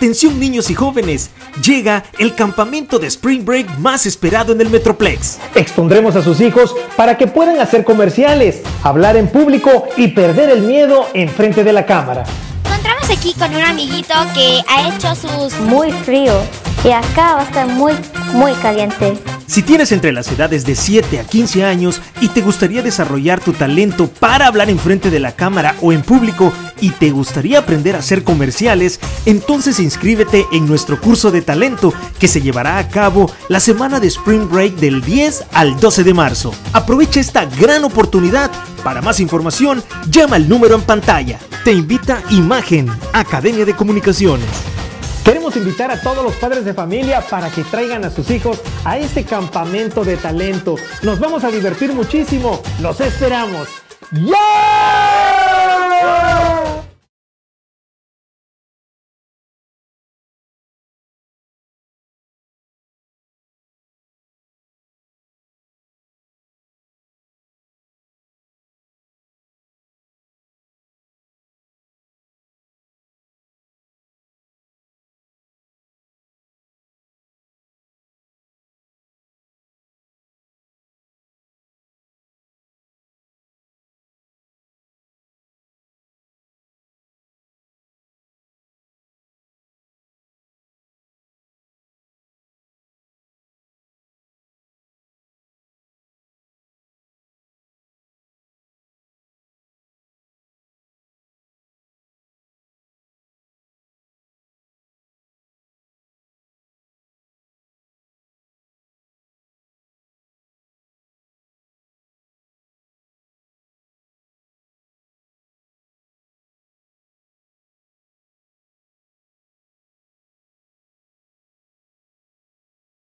Atención niños y jóvenes, llega el campamento de Spring Break más esperado en el Metroplex. Expondremos a sus hijos para que puedan hacer comerciales, hablar en público y perder el miedo en frente de la cámara. Encontramos aquí con un amiguito que ha hecho sus... Muy frío y acá va a estar muy caliente. Si tienes entre las edades de 7 a 15 años y te gustaría desarrollar tu talento para hablar en frente de la cámara o en público y te gustaría aprender a hacer comerciales, entonces inscríbete en nuestro curso de talento que se llevará a cabo la semana de Spring Break del 10 al 12 de marzo. Aprovecha esta gran oportunidad. Para más información, llama al número en pantalla. Te invita Imagen, Academia de Comunicaciones. Queremos invitar a todos los padres de familia para que traigan a sus hijos a este campamento de talento. Nos vamos a divertir muchísimo. ¡Los esperamos! ¡Yeah!